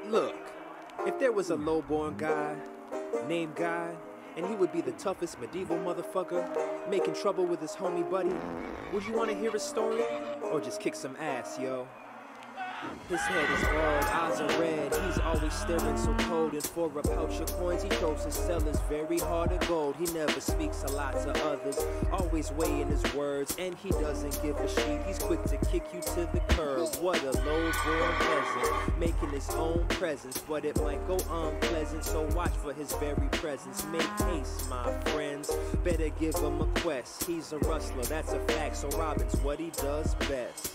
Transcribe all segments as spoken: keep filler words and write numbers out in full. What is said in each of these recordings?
Look, if there was a low-born guy named Guy, and he would be the toughest medieval motherfucker, making trouble with his homie buddy, would you want to hear his story? Or just kick some ass, yo? His head is bald, eyes are red, he's always staring so cold, and for a pouch of coins he throws his sellers very hard of gold. He never speaks a lot to others, always weighing his words, and he doesn't give a shit. He's quick to kick you to the curb. What a low-born peasant, making his own presence, but it might go unpleasant, so watch for his very presence. Make haste, my friends, better give him a quest. He's a rustler, that's a fact, so Robin's what he does best.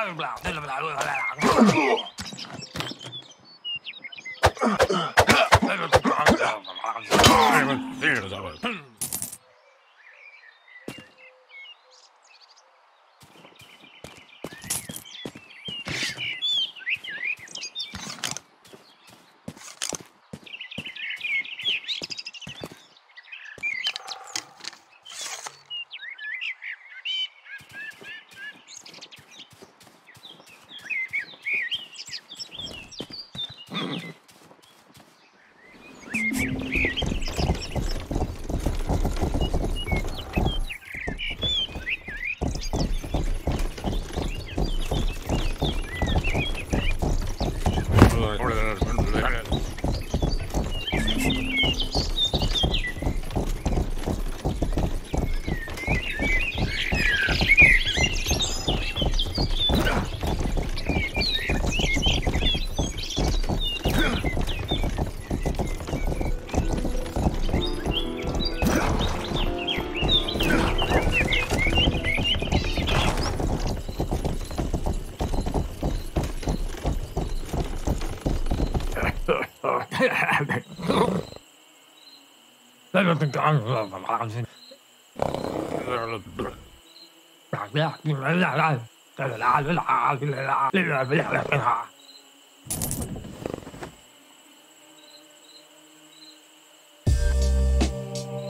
Yeah.